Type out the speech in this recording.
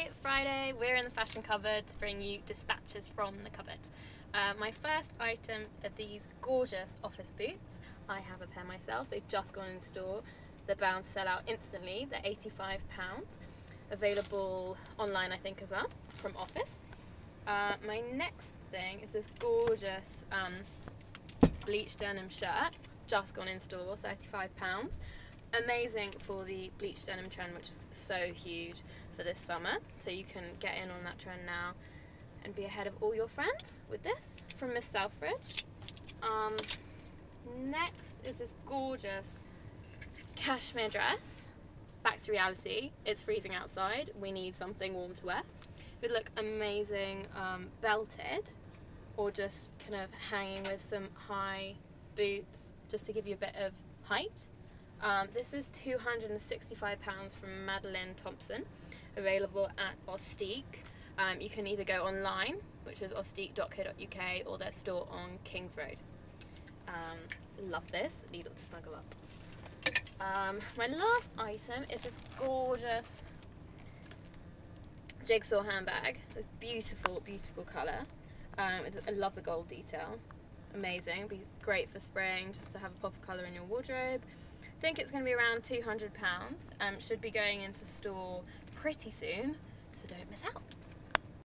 it's Friday. We're in the fashion cupboard to bring you dispatches from the cupboard. My first item are these gorgeous office boots. I have a pair myself. They've just gone in store. They're bound to sell out instantly. They're £85. Available online, I think, as well, from Office. My next thing is this gorgeous bleached denim shirt. Just gone in store, £35. Amazing for the bleached denim trend, which is so huge for this summer. So you can get in on that trend now and be ahead of all your friends with this from Miss Selfridge. Next is this gorgeous cashmere dress. Back to reality, it's freezing outside. We need something warm to wear. It would look amazing belted, or just kind of hanging with some high boots just to give you a bit of height. This is £265 from Madeline Thompson, available at Ostique. You can either go online, which is ostique.co.uk, or their store on Kings Road. Love this, needle to snuggle up. My last item is this gorgeous jigsaw handbag. This beautiful, beautiful colour. I love the gold detail. Amazing. It'd be great for spraying, just to have a pop of colour in your wardrobe. I think it's going to be around £200. Should be going into store pretty soon, so don't miss out.